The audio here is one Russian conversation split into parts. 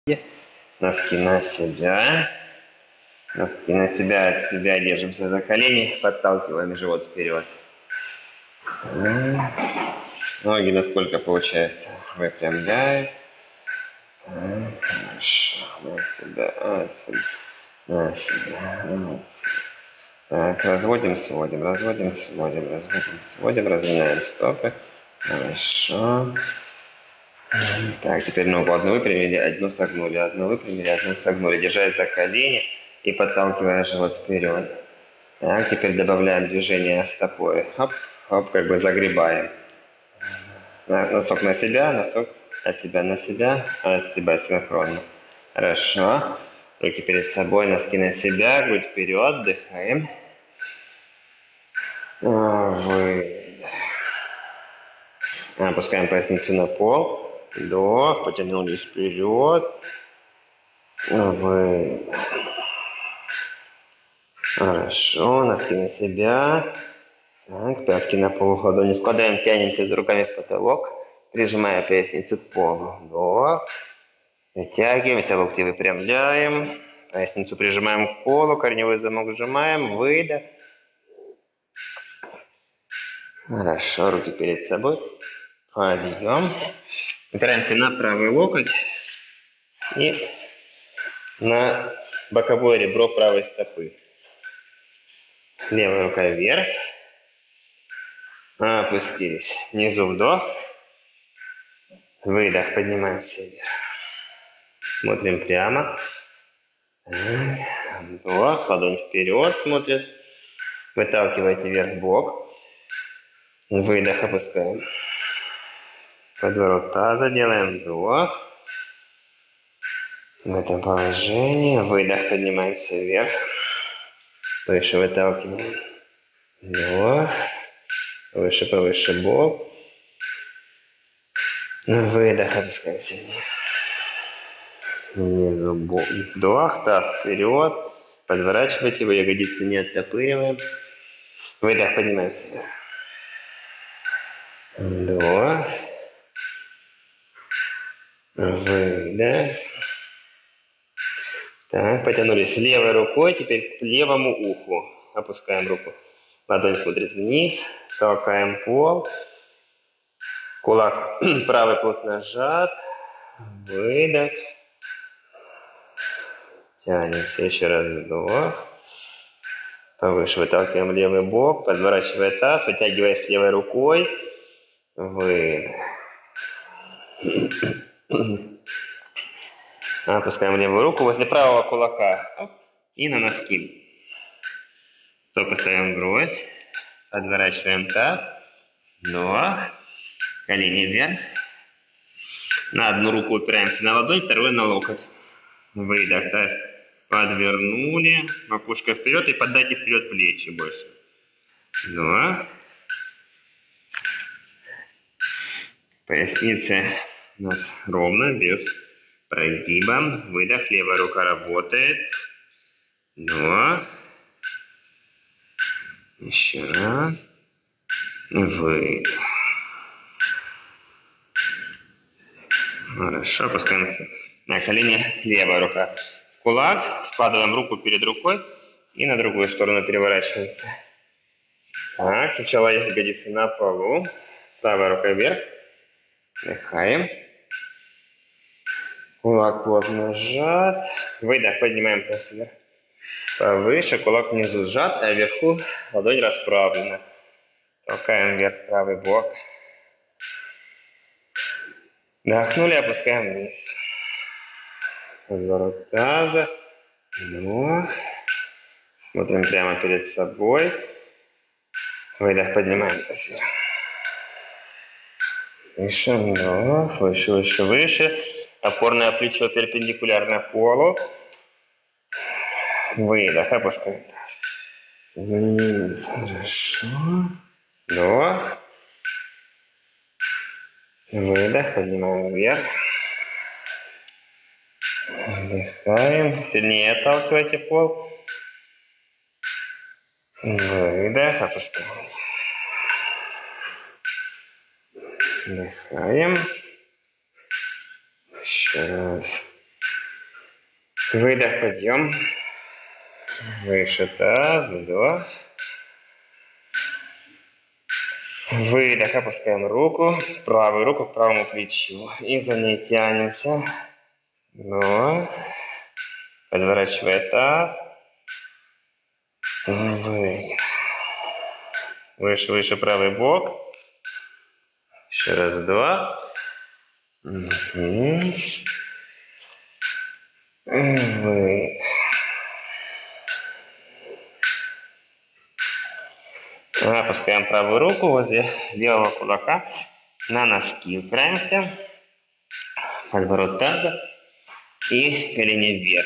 Носки на себя. Носки на себя, от себя держимся за колени, подталкиваем живот вперед. Ноги насколько получается выпрямляем. Хорошо. На себя, на себя, на себя. Так, разводим, сводим, разводим, сводим, разводим, сводим, разминаем стопы. Хорошо. Так, теперь ногу одну выпрямили, одну согнули, одну выпрямили, одну согнули. Держась за колени и подталкивая живот вперед. Так, теперь добавляем движение стопой. Хоп, хоп, как бы загребаем. Носок на себя, носок от себя на себя, от себя синхронно. Хорошо. Руки перед собой, носки на себя, грудь вперед, вдыхаем. Выдох. Опускаем поясницу на пол. Вдох, потянулись вперед. Выдох. Хорошо, носки на себя. Так, пятки на пол, ладони складываем, тянемся за руками в потолок, прижимая поясницу к полу. Вдох. Вытягиваемся, локти выпрямляем. Поясницу прижимаем к полу, корневой замок сжимаем. Выдох. Хорошо, руки перед собой. Подъем. Опираемся на правый локоть и на боковое ребро правой стопы. Левая рука вверх. Опустились. Внизу вдох. Выдох. Поднимаемся вверх. Смотрим прямо. Вдох. Ладонь вперед смотрит. Выталкивайте вверх бок. Выдох. Опускаем. Подворот таза делаем. Вдох. В этом положении. Выдох. Поднимаемся вверх. Выше выталкиваем. Вдох. Выше, повыше бок. Выдох. Опускаемся вниз. Внизу бок. Вдох. Таз вперед. Подворачивайте его. Ягодицы не оттопыриваем. Выдох. Поднимаемся. Вдох. Выдох. Так, потянулись левой рукой, теперь к левому уху. Опускаем руку. Ладонь смотрит вниз. Толкаем пол. Кулак правый плотно сжат. Выдох. Тянемся. Еще раз вдох. Повыше выталкиваем левый бок. Подворачивая таз. Вытягиваясь левой рукой. Выдох. Опускаем левую руку возле правого кулака. И на носки. Стопы ставим врозь. Подворачиваем таз. Вдох. Колени вверх. На одну руку упираемся на ладонь, вторую на локоть. Выдох. Таз подвернули. Макушка вперед и поддайте вперед плечи больше. Вдох. Поясница у нас ровно, без прогиба. Выдох. Левая рука работает. Вдох. Еще раз. Выдох. Хорошо. Опускаемся на колени. Левая рука в кулак. Складываем руку перед рукой. И на другую сторону переворачиваемся. Так. Сначала ягодицы на полу. Правая рука вверх. Вдыхаем. Кулак плотно сжат. Выдох. Поднимаем таз вверх. Повыше. Кулак внизу сжат, а вверху ладонь расправлена. Толкаем вверх правый бок. Вдохнули, опускаем вниз. Разворот таза. Вдох. Смотрим прямо перед собой. Выдох. Поднимаем таз вверх. Выше, вдох. Выше, выше, выше. Опорное плечо перпендикулярно полу. Выдох. Опускаем таз. Вниз. Хорошо. Вдох. Выдох. Поднимаем вверх. Вдыхаем. Сильнее отталкивайте пол. Выдох. Опускаем. Вдыхаем. Еще раз. Выдох, подъем. Выше таз, вдох. Выдох, опускаем руку, правую руку к правому плечу. И за ней тянемся. Вдох. Подворачивая таз. Выдох. Выше, выше правый бок. Еще раз вдох. Выдох. Опускаем правую руку возле левого кулака на носки. Упираемся. Подворот таза и колени вверх.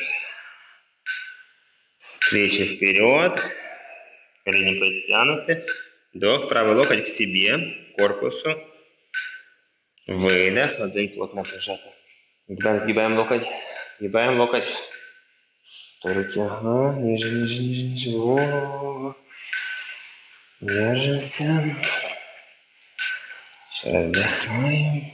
Плечи вперед. Колени подтянуты. Вдох. Правый локоть к себе, к корпусу. Выдох. Ладонь плотно прижата. Сгибаем локоть. Сгибаем локоть. Руки. Ага. Ниже, ниже, ниже, ниже. Во-во-во. Держимся. Еще раз вдыхаем.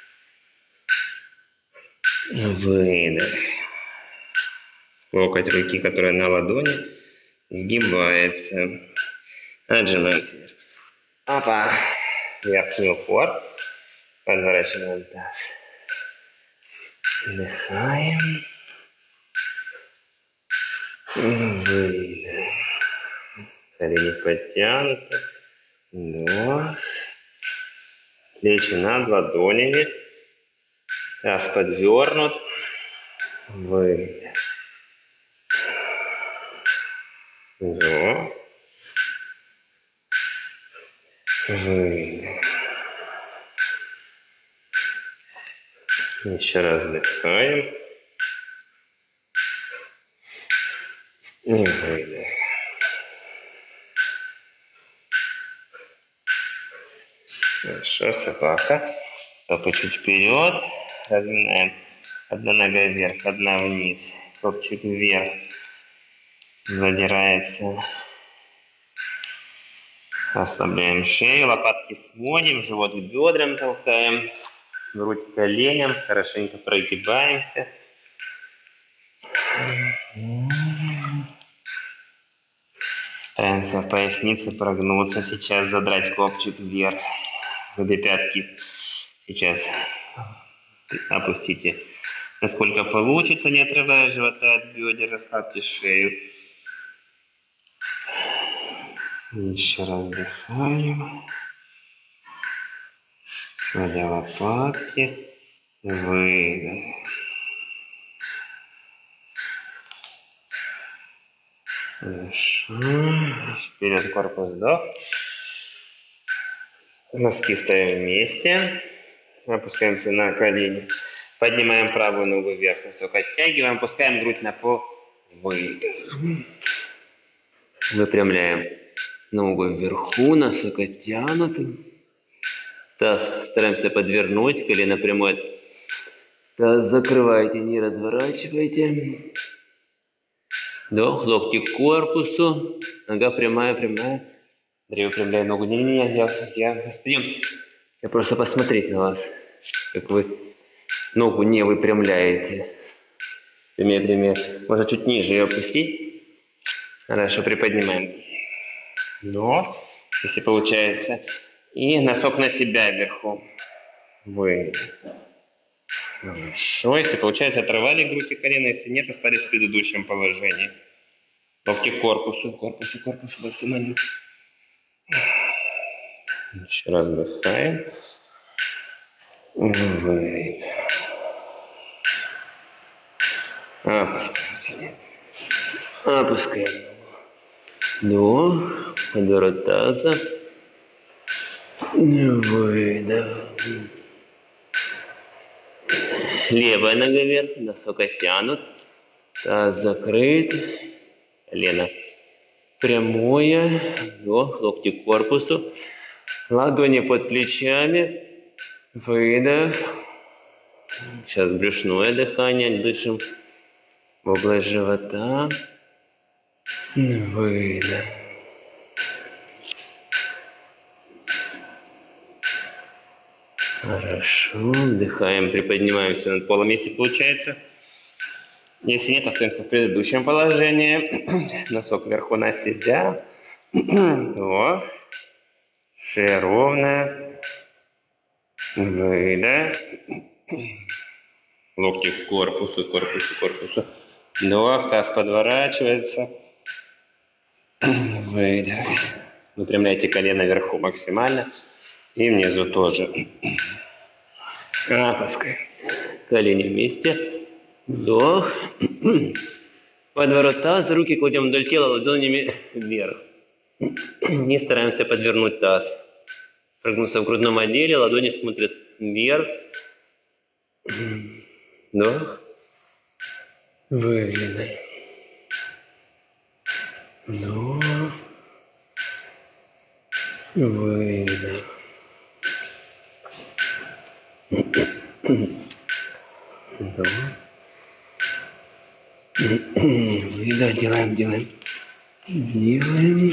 Выдох. Локоть руки, которая на ладони, сгибается. Отжимаемся вверх. Опа. Верхний упор. Подворачиваем таз. Вдыхаем. Выдох. Колени подтянуты. Вдох. Плечи над ладонями. Таз подвернут. Выдох. Вдох. Выдох. Еще раз вдыхаем. И выдох. Хорошо, собака. Стопы чуть вперед. Разминаем. Одна нога вверх, одна вниз. Копчик вверх. Задирается. Ослабляем шею. Лопатки сводим. Живот к бедрам толкаем. Грудь к коленям. Хорошенько прогибаемся. Стараемся в пояснице прогнуться. Сейчас задрать копчик вверх. Обе пятки сейчас опустите. Насколько получится, не отрывая живота от бедер, расслабьте шею. Еще раз вдыхаем. Сводя лопатки. Выдох. Хорошо. Вперед корпус, вдох. Носки ставим вместе. Опускаемся на колени. Поднимаем правую ногу вверх. Носок оттягиваем. Опускаем грудь на пол. Выдох. Выпрямляем ногу вверху. Носок оттянутым. Таз стараемся подвернуть. Колено прямое. Таз закрывайте, не разворачивайте. Вдох. Локти к корпусу. Нога прямая, прямая. Андрей, выпрямляй ногу. Не-не-не, я остаемся. Я просто посмотреть на вас, как вы ногу не выпрямляете. Прямее, прямее. Можно чуть ниже ее опустить. Хорошо, приподнимаем. Вдох, если получается. И носок на себя вверху. Выдох. Хорошо, если получается, оторвали грудь и колено. Если нет, остались в предыдущем положении. Локти к корпусу, корпусу максимально. Еще раз вдыхаем. Выдох. Опускаемся. Опускаем. Вдох. Подворот таза. Выдох. Левая нога вверх. Носок оттянут. Таз закрыт. Колено прямое. Вдох. Локти к корпусу. Ладони под плечами. Выдох. Сейчас брюшное дыхание. Дышим в область живота. Выдох. Хорошо. Вдыхаем, приподнимаемся над полом, если получается. Если нет, остаемся в предыдущем положении. Носок вверху на себя. Вдох. Шея ровная. Выдох. Локти к корпусу, корпусу, корпусу. Вдох, таз подворачивается. Выдох. Выпрямляйте колено вверху максимально. И внизу тоже. Опускай. Колени вместе. Вдох. Подворот таза. Руки кладем вдоль тела ладонями вверх. Не стараемся подвернуть таз. Прогнуться в грудном отделе. Ладони смотрят вверх. Вдох. Выдох. Вдох. Выдох. Вдох. Выдох. Делаем, делаем. Делаем.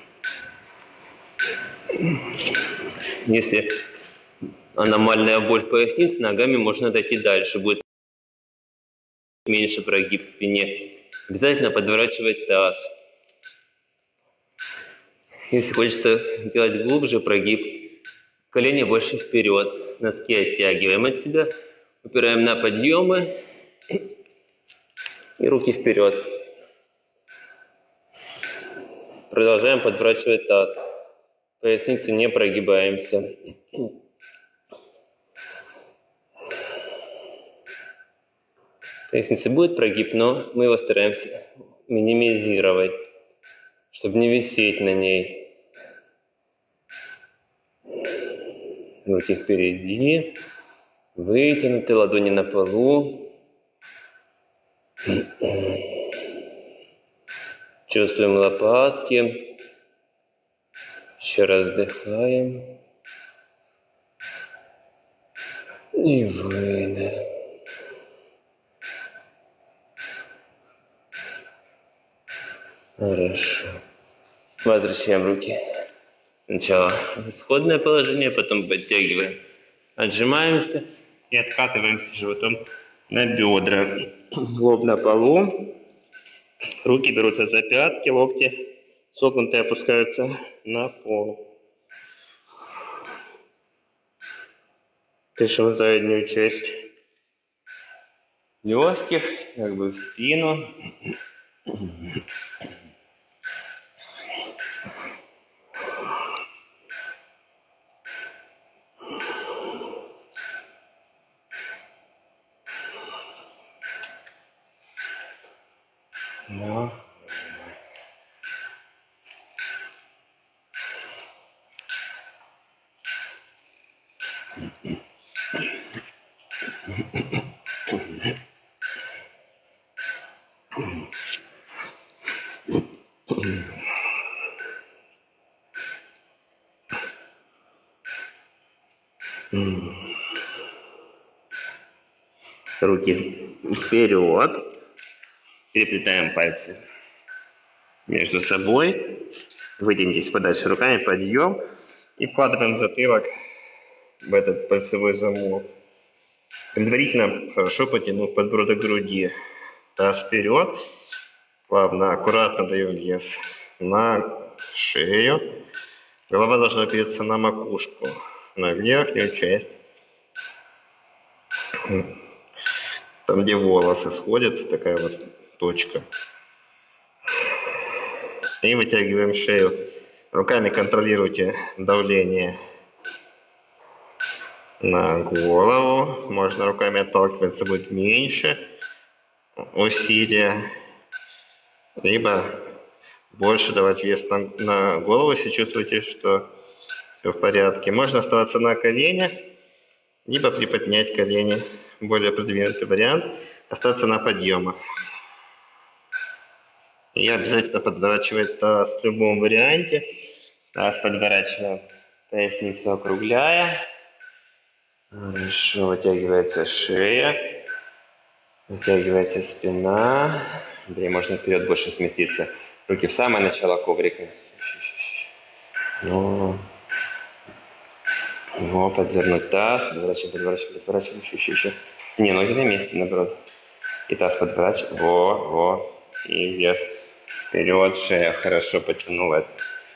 Если аномальная боль в пояснице, ногами можно дойти дальше. Будет меньше прогиб в спине. Обязательно подворачивать таз. Если хочется делать глубже прогиб, колени больше вперед. Носки оттягиваем от себя. Упираем на подъемы. И руки вперед. Продолжаем подворачивать таз. Поясницу не прогибаемся. Поясница будет прогиб, но мы его стараемся минимизировать, чтобы не висеть на ней. Руки впереди. Вытянуты, ладони на полу. Чувствуем лопатки. Еще раз вдыхаем. И выдох. Хорошо. Возвращаем руки. Сначала в исходное положение, потом подтягиваем. Отжимаемся и откатываемся животом на бедра. Лоб на полу. Руки берутся за пятки, локти согнутые опускаются на пол. Дышим в заднюю часть легких, как бы в спину. Да. Руки вперед. Переплетаем пальцы между собой. Вытянитесь подальше руками, подъем. И вкладываем затылок в этот пальцевой замок. Предварительно хорошо потянув подбородок к груди. Таз вперед. Плавно, аккуратно даем вес на шею. Голова должна опереться на макушку, на верхнюю часть. Там, где волосы сходятся, такая вот точка. И вытягиваем шею. Руками контролируйте давление на голову. Можно руками отталкиваться, будет меньше усилия. Либо больше давать вес на голову, если чувствуете, что все в порядке. Можно оставаться на коленях, либо приподнять колени. Более продвинутый вариант. Остаться на подъемах. И обязательно подворачивать таз в любом варианте. Таз подворачиваем, поясницу округляя. Хорошо, вытягивается шея. Вытягивается спина. Да, можно вперед больше сместиться. Руки в самое начало коврика. Ну, подвернуть таз. Подворачиваем, подворачиваем, подворачиваем. Еще. Не, ноги на месте, наоборот. И таз подворачиваем. Во. И вес. Вперед, шея хорошо потянулась.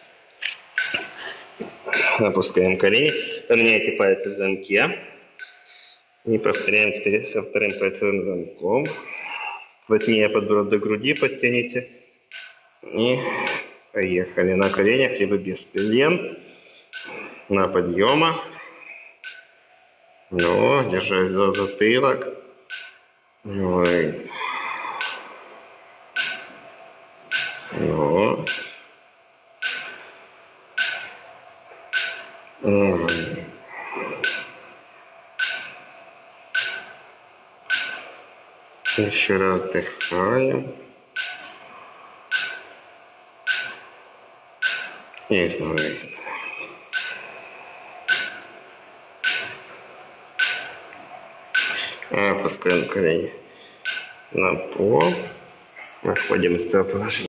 Опускаем колени. Поменяйте пальцы в замке. И повторяем теперь со вторым пальцевым замком. Плотнее подбородок груди подтяните. И поехали. На коленях, либо без колен. На подъемах. Ну, держась за затылок. Выйдем. Ну. Еще раз отдыхаем. И выйдем. Опускаем колени на пол. Выходим из этого положения.